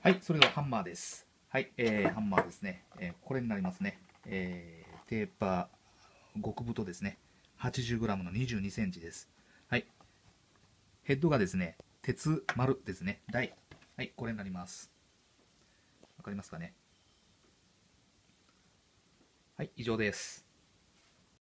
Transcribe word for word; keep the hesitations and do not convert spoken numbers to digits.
はい、それではハンマーです。はい、えー、ハンマーですね。えーこれになりますね。えー、テーパー、極太ですね。はちじゅうグラム のにじゅうにセンチです。はい、ヘッドがですね、鉄丸ですね。台。はい、これになります。わかりますかね。はい、以上です。